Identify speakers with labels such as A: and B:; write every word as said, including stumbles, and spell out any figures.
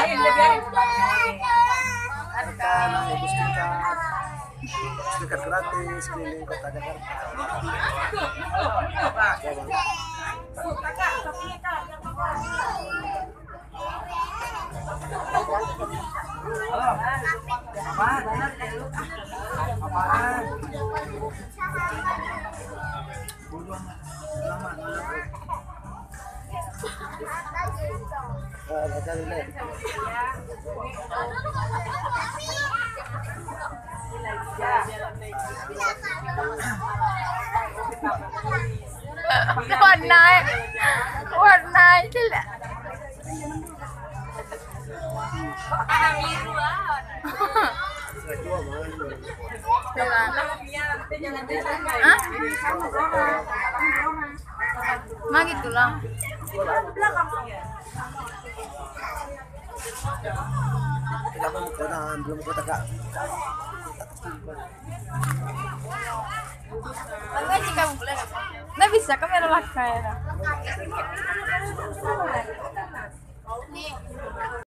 A: Akan hapus tiket, tiket gratis keliling kota Jakarta. Apaan? Oh, baca dulu.
B: Warna warna itu lah. Hah? Mah gitu lah.
A: Kenapa muka dan belum kota kak?
B: Ano jika boleh? Na bisa kamera lah kaya.